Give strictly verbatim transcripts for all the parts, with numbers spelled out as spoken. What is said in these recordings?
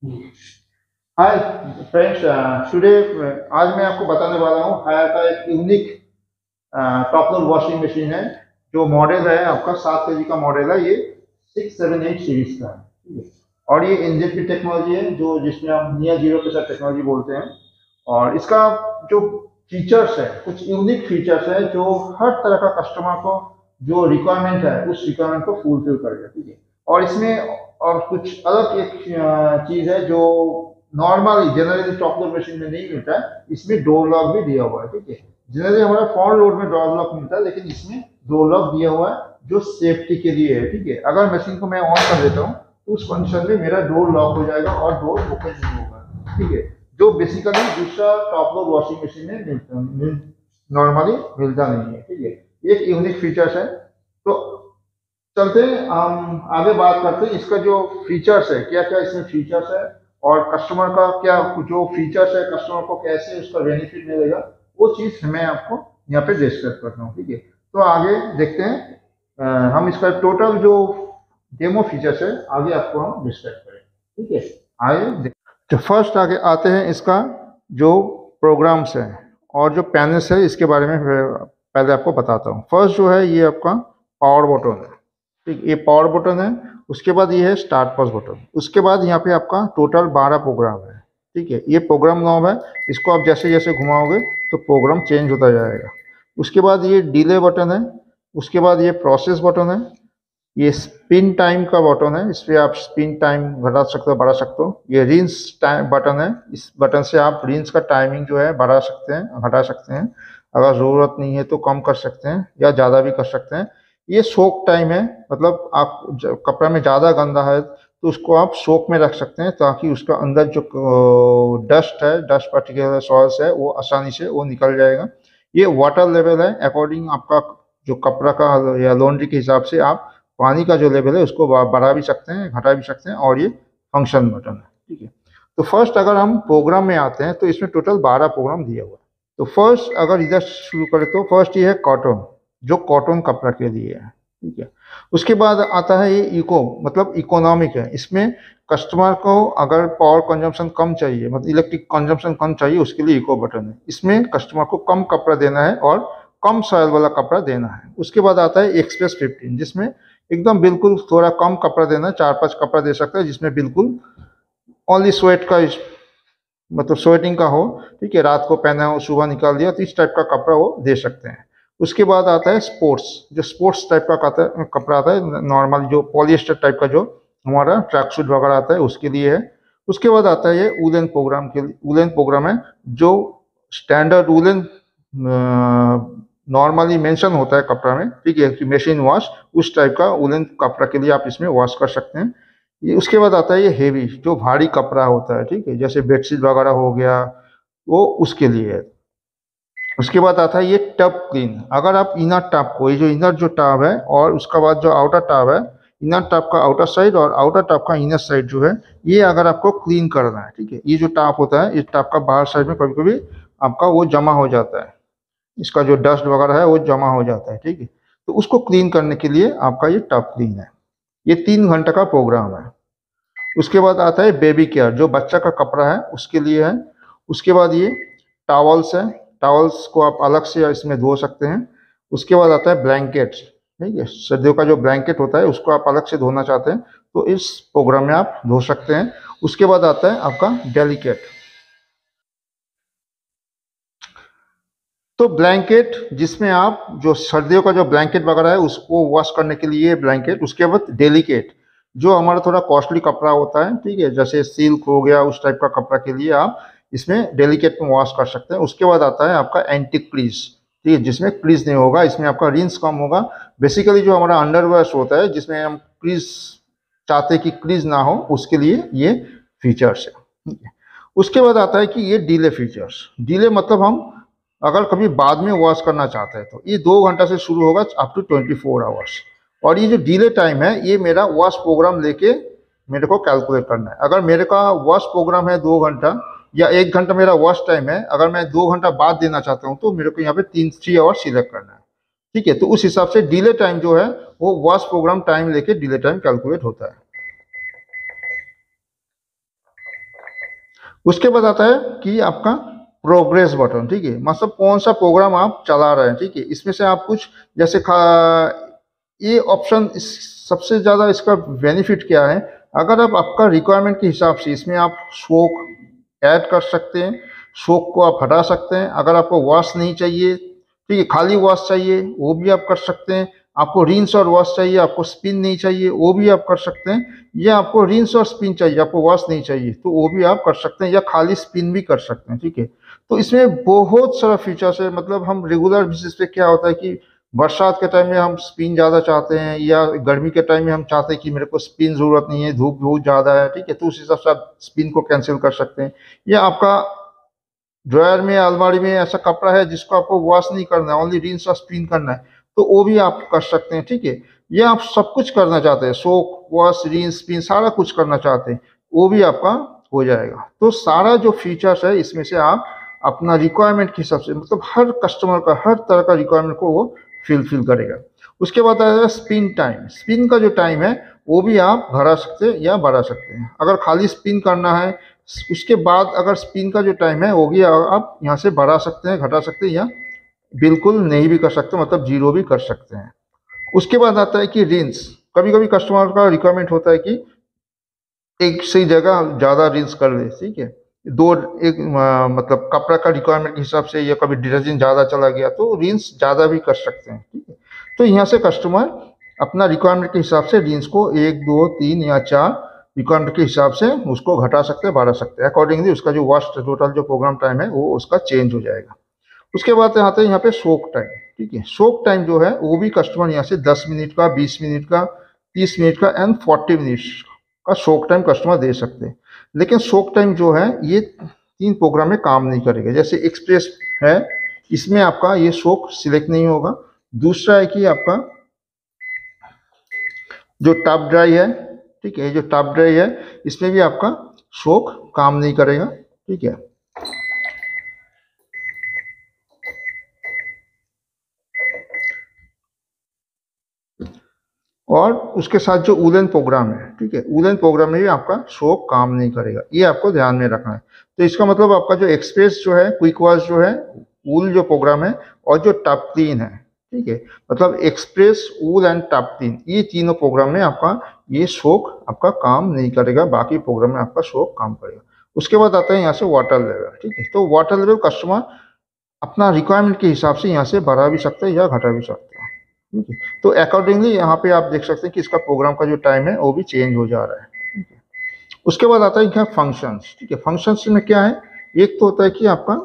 Hi friends, today आज मैं आपको बताने वाला हूँ हायर का एक unique top load washing machine है। जो मॉडल है आपका सात के जी का मॉडल है, ये सिक्स सेवन एट सीरीज का है। ठीक है। और ये इंजन की टेक्नोलॉजी है, जो जिसमें हम नियर जीरो के साथ टेक्नोलॉजी बोलते हैं। और इसका जो फीचर्स है, कुछ यूनिक फीचर्स है जो हर तरह का कस्टमर को जो रिक्वायरमेंट है उस रिक्वायरमेंट को फुलफिल करेगा। ठीक है। और इसमें और कुछ अलग एक चीज है जो normally generally top load machine में नहीं मिलता है, इसमें डोर लॉक भी दिया हुआ है। ठीक है। जनरली हमारा फ्रंट लोड में डोर लॉक मिलता है, लेकिन इसमें डोर लॉक दिया हुआ है जो सेफ्टी के लिए है। ठीक है। अगर मशीन को मैं ऑन कर देता हूँ तो उस कंडीशन में मेरा डोर लॉक हो जाएगा और डोर ओपन नहीं होगा। ठीक है। जो बेसिकली दूसरा टॉप लोड वॉशिंग मशीन में मिलता नॉर्मली मिलता नहीं है। ठीक है। एक यूनिक फीचर्स है। तो चलते हैं, हम आगे बात करते हैं इसका जो फीचर्स है, क्या क्या इसमें फीचर्स है और कस्टमर का क्या जो फीचर्स है, कस्टमर को कैसे उसका बेनिफिट मिलेगा, वो चीज मैं आपको यहाँ पे डिस्कस करता हूँ। ठीक है। तो आगे देखते हैं, अ, हम इसका टोटल जो डेमो फीचर्स है आगे आपको हम डिस्कस करें। ठीक है। आगे देख- तो फर्स्ट आगे आते हैं इसका जो प्रोग्राम्स है और जो पैनल्स है, इसके बारे में पहले आपको बताता हूँ। फर्स्ट जो है ये आपका पावर बटन है। ठीक, ये पावर बटन है। उसके बाद ये है स्टार्ट पॉज बटन। उसके बाद यहाँ पे आपका टोटल बारह प्रोग्राम है। ठीक है। ये प्रोग्राम नॉब है, इसको आप जैसे जैसे घुमाओगे तो प्रोग्राम चेंज होता जाएगा। उसके बाद ये डिले बटन है। उसके बाद ये प्रोसेस बटन है। ये स्पिन टाइम का बटन है, इस पर आप स्पिन टाइम घटा सकते हो, बढ़ा सकते हो। ये रिंस टाइम बटन है, इस बटन से आप रिंस का टाइमिंग जो है बढ़ा सकते हैं, घटा सकते हैं। अगर ज़रूरत नहीं है तो कम कर सकते हैं या ज़्यादा भी कर सकते हैं। ये सोक टाइम है, मतलब आप कपड़ा में ज़्यादा गंदा है तो उसको आप सोक में रख सकते हैं, ताकि उसका अंदर जो डस्ट है, डस्ट पार्टिकुलर सॉल्स है, वो आसानी से वो निकल जाएगा। ये वाटर लेवल है, अकॉर्डिंग आपका जो कपड़ा का या लॉन्ड्री के हिसाब से आप पानी का जो लेवल है उसको बढ़ा भी सकते हैं, घटा भी सकते हैं। और ये फंक्शन बटन है। ठीक है। तो फर्स्ट अगर हम प्रोग्राम में आते हैं तो इसमें टोटल बारह प्रोग्राम दिया हुआ है। तो फर्स्ट अगर इधर शुरू करें तो फर्स्ट ये है कॉटन, जो कॉटन कपड़ा के लिए है। ठीक है। उसके बाद आता है ये इको, मतलब इकोनॉमिक है। इसमें कस्टमर को अगर पावर कंजम्पशन कम चाहिए, मतलब इलेक्ट्रिक कंजम्पशन कम चाहिए, उसके लिए इको बटन है। इसमें कस्टमर को कम कपड़ा देना है और कम सॉइल वाला कपड़ा देना है। उसके बाद आता है एक्सप्रेस फिफ्टीन, जिसमें एकदम बिल्कुल थोड़ा कम कपड़ा देना है, चार पांच कपड़ा दे सकते हैं, जिसमें बिल्कुल ओनली स्वेट का मतलब स्वेटिंग का हो। ठीक है। रात को पहना हो, सुबह निकाल दिया, तो इस टाइप का कपड़ा वो दे सकते हैं। उसके बाद आता है स्पोर्ट्स, जो स्पोर्ट्स टाइप का कपड़ा आता है, नॉर्मल जो पॉलिएस्टर टाइप का जो हमारा ट्रैक सूट वगैरह आता है उसके लिए है। उसके बाद आता है ये वुलन प्रोग्राम के लिए, वुलन प्रोग्राम है जो स्टैंडर्ड वुलन नॉर्मली मेंशन होता है कपड़ा में। ठीक है, कि मशीन वॉश, उस टाइप का वुलन कपड़ा के लिए आप इसमें वॉश कर सकते हैं। ये उसके बाद आता है ये हेवी, जो भारी कपड़ा होता है। ठीक है, जैसे बेडशीट वगैरह हो गया, वो उसके लिए है। उसके बाद आता है ये टब क्लीन। अगर आप इनर टब को, ये जो इनर जो टब है और उसका बाद जो आउटर टब है, इनर टब का आउटर साइड और आउटर टब का इनर साइड जो है, ये अगर आपको क्लीन करना है। ठीक है, ये जो टब होता है, इस टब का बाहर साइड में कभी कभी आपका वो जमा हो जाता है, इसका जो डस्ट वगैरह है वो जमा हो जाता है। ठीक है, तो उसको क्लीन करने के लिए आपका ये टब क्लीन है। ये तीन घंटे का प्रोग्राम है। उसके बाद आता है बेबी केयर, जो बच्चा का कपड़ा है उसके लिए है। उसके बाद ये टॉवल्स है, टॉवल्स को आप अलग से इसमें धो सकते हैं। उसके बाद आता है ब्लैंकेट। ठीक है, सर्दियों का जो ब्लैंकेट होता है उसको आप अलग से धोना चाहते हैं तो इस प्रोग्राम में आप धो सकते हैं। उसके बाद आता है आपका डेलिकेट। तो ब्लैंकेट, जिसमें आप जो सर्दियों का जो ब्लैंकेट वगैरह है उसको वॉश करने के लिए ब्लैंकेट। उसके बाद डेलिकेट, जो हमारा थोड़ा कॉस्टली कपड़ा होता है, ठीक है, जैसे सिल्क हो गया, उस टाइप का कपड़ा के लिए आप इसमें डेलिकेट में वॉश कर सकते हैं। उसके बाद आता है आपका एंटी क्रीज। ठीक है, जिसमें क्रीज नहीं होगा, इसमें आपका रिंस कम होगा। बेसिकली जो हमारा अंडरवेयर होता है जिसमें हम क्रीज चाहते कि क्रीज ना हो, उसके लिए ये फीचर्स है। ठीक है। उसके बाद आता है कि ये डीले फीचर्स। डीले मतलब हम अगर कभी बाद में वॉश करना चाहते हैं तो ये दो घंटा से शुरू होगा up to twenty four hours. और ये जो डिले टाइम है, ये मेरा वॉश प्रोग्राम लेके मेरे को कैलकुलेट करना है। अगर मेरे का वॉश प्रोग्राम है दो घंटा, या एक घंटा मेरा वॉश टाइम है, अगर मैं दो घंटा बाद देना चाहता हूँ तो मेरे को यहाँ पे तीन थ्री आवर्स सिलेक्ट करना है। ठीक है, तो उस हिसाब से डिले टाइम जो है वो वॉश प्रोग्राम टाइम लेके डिले टाइम कैलकुलेट होता है। उसके बाद आता है कि आपका प्रोग्रेस बटन, ठीक है, मतलब कौन सा प्रोग्राम आप चला रहे हैं, ठीक है। इसमें से आप कुछ जैसे खा ये ऑप्शन इस सबसे ज़्यादा इसका बेनिफिट क्या है, अगर आप आपका रिक्वायरमेंट के हिसाब से इसमें आप शोक ऐड कर सकते हैं, शोक को आप हटा सकते हैं। अगर आपको वॉश नहीं चाहिए, ठीक है, खाली वॉश चाहिए, वो भी आप कर सकते हैं। आपको रिंस और वॉश चाहिए, आपको स्पिन नहीं चाहिए, वो भी आप कर सकते हैं। या आपको रिंस और स्पिन चाहिए, आपको वॉश नहीं चाहिए, तो वो भी आप कर सकते हैं, या खाली स्पिन भी कर सकते हैं, ठीक है। तो इसमें बहुत सारा फीचर्स है। मतलब हम रेगुलर बेसिस पे क्या होता है कि बरसात के टाइम में हम स्पिन ज़्यादा चाहते हैं, या गर्मी के टाइम में हम चाहते हैं कि मेरे को स्पिन ज़रूरत नहीं है, धूप बहुत ज़्यादा है, ठीक है, तो उस हिसाब से आप स्पिन को कैंसिल कर सकते हैं। या आपका ड्रायर में अलमारी में ऐसा कपड़ा है जिसको आपको वॉश नहीं करना है, ओनली रिंस और स्पिन करना है, तो वो भी आप कर सकते हैं, ठीक है। ये आप सब कुछ करना चाहते हैं, सोक वॉश रिंस स्पिन सारा कुछ करना चाहते हैं, वो भी आपका हो जाएगा। तो सारा जो फीचर्स है इसमें से आप अपना रिक्वायरमेंट के हिसाब से, मतलब हर कस्टमर का हर तरह का रिक्वायरमेंट को वो फिलफिल करेगा। उसके बाद आएगा स्पिन टाइम। स्पिन का जो टाइम है वो भी आप घटा सकते हैं या बढ़ा सकते हैं। अगर खाली स्पिन करना है, उसके बाद अगर स्पिन का जो टाइम है वो भी आप यहाँ से बढ़ा सकते हैं, घटा सकते हैं, या बिल्कुल नहीं भी कर सकते, मतलब जीरो भी कर सकते हैं। उसके बाद आता है कि रिंस। कभी कभी कस्टमर का रिक्वायरमेंट होता है कि एक सही जगह ज़्यादा रिंस कर ले, ठीक है, दो एक आ, मतलब कपड़ा का रिक्वायरमेंट के हिसाब से, या कभी डिटर्जेंट ज़्यादा चला गया तो रिंस ज़्यादा भी कर सकते हैं, ठीक है। तो यहाँ से कस्टमर अपना रिक्वायरमेंट के हिसाब से रिंस को एक दो तीन या चार रिक्वायरमेंट के हिसाब से उसको घटा सकते हैं, बढ़ा सकते हैं। अकॉर्डिंगली उसका जो वॉस्ट टोटल जो प्रोग्राम टाइम है वो उसका चेंज हो जाएगा। उसके बाद आते हैं यहाँ पे सोक टाइम, ठीक है। सोक टाइम जो है वो भी कस्टमर यहाँ से दस मिनट का, बीस मिनट का, तीस मिनट का एंड फोर्टी मिनट्स का सोक टाइम कस्टमर दे सकते हैं। लेकिन सोक टाइम जो है ये तीन प्रोग्राम में काम नहीं करेगा। जैसे एक्सप्रेस है, इसमें आपका ये सोक सिलेक्ट नहीं होगा। दूसरा है कि आपका जो टॉप ड्राई है, ठीक है, जो टॉप ड्राई है इसमें भी आपका सोक काम नहीं करेगा, ठीक है। और उसके साथ जो वूलन प्रोग्राम है, ठीक है, वूलन प्रोग्राम में भी आपका सोक काम नहीं करेगा, ये आपको ध्यान में रखना है। तो इसका मतलब आपका जो एक्सप्रेस जो है, क्विक वॉश जो है, वूल जो प्रोग्राम है, और जो टॉप तीन है, ठीक है, मतलब एक्सप्रेस वूल एंड टॉप तीन, ये तीनों प्रोग्राम में आपका ये सोक आपका काम नहीं करेगा, बाकी प्रोग्राम में आपका सोक काम करेगा। उसके बाद आता है यहाँ से वाटर लेवल, ठीक है। तो वाटर लेवल कस्टमर अपना रिक्वायरमेंट के हिसाब से यहाँ से बढ़ा भी सकते हैं या घटा भी सकते हैं, ठीक है। तो अकॉर्डिंगली यहाँ पे आप देख सकते हैं कि इसका प्रोग्राम का जो टाइम है वो भी चेंज हो जा रहा है, ठीक है। उसके बाद आता है क्या, फंक्शंस, ठीक है। फंक्शंस में क्या है, एक तो होता है कि आपका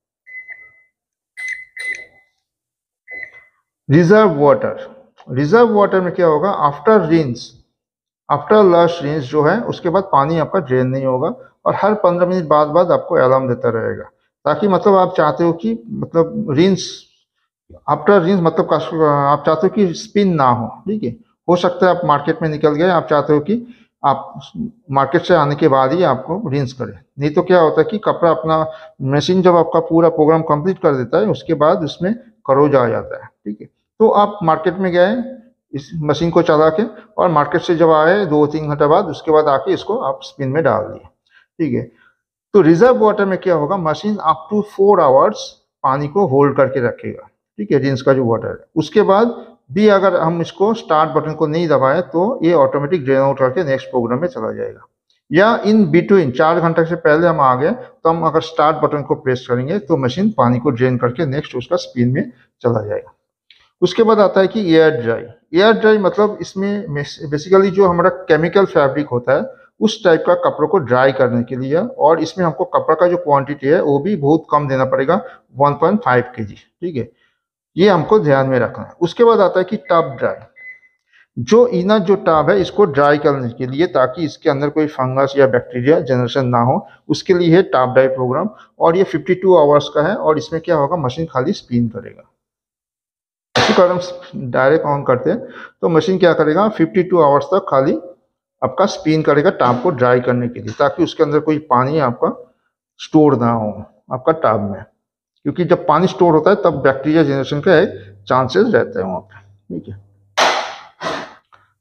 रिजर्व वाटर। रिजर्व वाटर में क्या होगा, after rinse, after last rinse जो है उसके बाद पानी आपका ड्रेन नहीं होगा, और हर पंद्रह मिनट बाद बाद आपको अलार्म देता रहेगा, ताकि मतलब आप चाहते हो कि मतलब रिंस आफ्टर रिंस, मतलब आप चाहते हो कि स्पिन ना हो, ठीक है। हो सकता है आप मार्केट में निकल गए, आप चाहते हो कि आप मार्केट से आने के बाद ही आपको रिंस करें। नहीं तो क्या होता है कि कपड़ा अपना मशीन जब आपका पूरा प्रोग्राम कंप्लीट कर देता है उसके बाद उसमें करोज आ जाता है, ठीक है। तो आप मार्केट में गए इस मशीन को चला के, और मार्केट से जब आए दो तीन घंटे बाद, उसके बाद आके इसको आप स्पिन में डाल दिए, ठीक है। तो रिजर्व वाटर में क्या होगा, machine up to four hours पानी को होल्ड करके रखेगा, ठीक है, रिंस का जो वाटर है। उसके बाद भी अगर हम इसको स्टार्ट बटन को नहीं दबाएं तो ये ऑटोमेटिक ड्रेन आउट करके नेक्स्ट प्रोग्राम में चला जाएगा। या इन बिटवीन चार घंटे से पहले हम आ गए तो हम अगर स्टार्ट बटन को प्रेस करेंगे तो मशीन पानी को ड्रेन करके नेक्स्ट उसका स्पिन में चला जाएगा। उसके बाद आता है कि एयर ड्राई। एयर ड्राई मतलब इसमें बेसिकली जो हमारा केमिकल फैब्रिक होता है उस टाइप का कपड़ों को ड्राई करने के लिए, और इसमें हमको कपड़ा का जो क्वांटिटी है वो भी बहुत कम देना पड़ेगा, वन पॉइंट फाइव के जी, ठीक है, ये हमको ध्यान में रखना है। उसके बाद आता है कि टब ड्राई। जो इनर जो टब है इसको ड्राई करने के लिए, ताकि इसके अंदर कोई फंगस या बैक्टीरिया जनरेशन ना हो, उसके लिए है टब ड्राई प्रोग्राम, और ये फिफ्टी टू आवर्स का है। और इसमें क्या होगा, मशीन खाली स्पिन करेगा। अगर हम डायरेक्ट ऑन करते हैं तो मशीन क्या करेगा, फिफ्टी टू आवर्स तक खाली आपका स्पिन करेगा टाप को ड्राई करने के लिए, ताकि उसके अंदर कोई पानी आपका स्टोर ना हो आपका टाप में, क्योंकि जब पानी स्टोर होता है तब बैक्टीरिया जनरेशन का एक चांसेस रहता है वहाँ पे, ठीक है।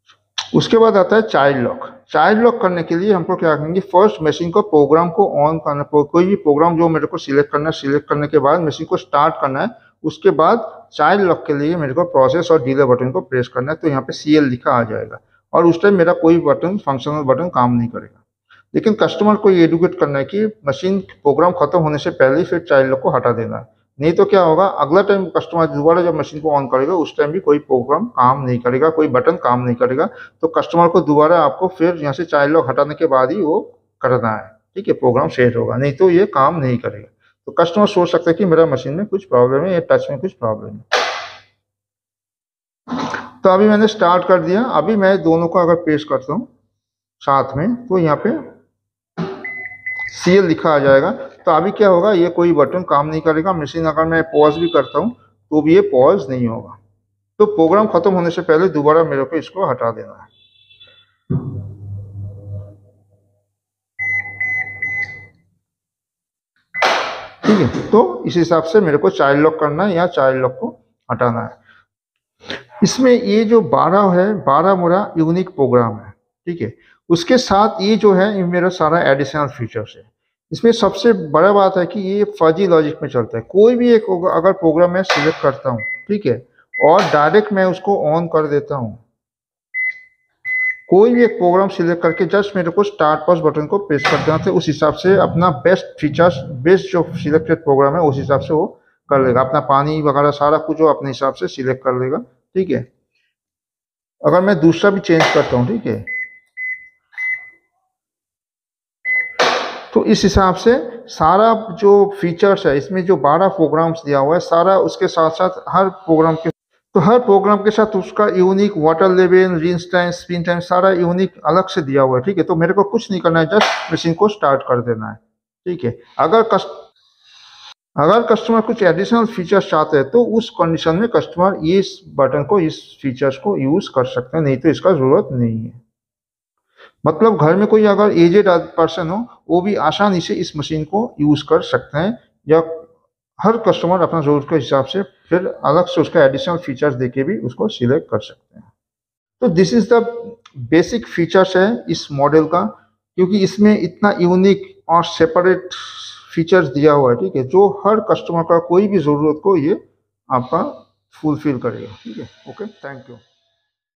उसके बाद आता है चाइल्ड लॉक। चाइल्ड लॉक करने के लिए हमको क्या करेंगे, फर्स्ट मशीन को प्रोग्राम को ऑन करना, कोई भी प्रोग्राम जो मेरे को सिलेक्ट करना है, सिलेक्ट करने के बाद मशीन को स्टार्ट करना है। उसके बाद चाइल्ड लॉक के लिए मेरे को प्रोसेस और डिले बटन को प्रेस करना है, तो यहाँ पे सी एल लिखा आ जाएगा और उस टाइम मेरा कोई बटन, फंक्शनल बटन काम नहीं करेगा। लेकिन कस्टमर को ये एडुकेट करना है कि मशीन प्रोग्राम खत्म होने से पहले फिर चाइल्ड लॉक को हटा देना है, नहीं तो क्या होगा, अगला टाइम कस्टमर दोबारा जब मशीन को ऑन करेगा उस टाइम भी कोई प्रोग्राम काम नहीं करेगा, कोई बटन काम नहीं करेगा। तो कस्टमर को दोबारा आपको फिर यहाँ से चाइल्ड लॉक हटाने के बाद ही वो करना है, ठीक है, प्रोग्राम सेट होगा, नहीं तो ये काम नहीं करेगा। तो कस्टमर सोच सकता है कि मेरा मशीन में कुछ प्रॉब्लम है या टच में कुछ प्रॉब्लम है। तो अभी मैंने स्टार्ट कर दिया। अभी मैं दोनों को अगर पेश करता हूँ साथ में तो यहाँ पे सी एल लिखा आ जाएगा। तो अभी क्या होगा, ये कोई बटन काम नहीं करेगा। मशीन अगर मैं पॉज भी करता हूँ तो भी ये पॉज नहीं होगा। तो प्रोग्राम खत्म होने से पहले दोबारा मेरे को इसको हटा देना है। ठीक है, तो इस हिसाब से मेरे को चाइल्ड लॉक करना है या चाइल्ड लॉक को हटाना है। इसमें ये जो बारह है, बारह मेरा यूनिक प्रोग्राम है, ठीक है। उसके साथ ये जो है, ये मेरा सारा एडिशनल फीचर्स है। इसमें सबसे बड़ा बात है कि ये फजी लॉजिक में चलता है। कोई भी एक अगर प्रोग्राम मैं सिलेक्ट करता हूँ, ठीक है, और डायरेक्ट मैं उसको ऑन कर देता हूँ, कोई भी एक प्रोग्राम सिलेक्ट करके जस्ट मेरे को स्टार्ट पॉज बटन को प्रेस कर देना, तो उस हिसाब से अपना बेस्ट फीचर्स, बेस्ट जो सिलेक्टेड प्रोग्राम है उस हिसाब से वो कर लेगा। अपना पानी वगैरह सारा कुछ वो अपने हिसाब से सिलेक्ट कर लेगा, ठीक है। अगर मैं दूसरा भी चेंज करता हूँ, ठीक है, तो इस हिसाब से सारा जो फीचर्स है, इसमें जो बारह प्रोग्राम्स दिया हुआ है सारा, उसके साथ साथ हर प्रोग्राम के, तो हर प्रोग्राम के साथ उसका unique water level, rinse time, spin time सारा यूनिक अलग से दिया हुआ है, ठीक है। तो मेरे को कुछ नहीं करना है, जस्ट मशीन को स्टार्ट कर देना है, ठीक है। अगर कस्ट अगर कस्टमर कुछ एडिशनल फीचर्स चाहते हैं तो उस कंडीशन में कस्टमर इस बटन को, इस फीचर्स को यूज कर सकते हैं, नहीं तो इसका जरूरत नहीं है। मतलब घर में कोई अगर एजेड पर्सन हो वो भी आसानी से इस मशीन को यूज कर सकते हैं, या हर कस्टमर अपना जरूरत के हिसाब से फिर अलग से उसका एडिशनल फीचर्स देके भी उसको सिलेक्ट कर सकते हैं। तो this is the basic features है इस मॉडल का, क्योंकि इसमें इतना यूनिक और सेपरेट फीचर्स दिया हुआ है, ठीक है, जो हर कस्टमर का कोई भी जरूरत को ये आपका फुलफिल करेगा, ठीक है। Okay, thank you.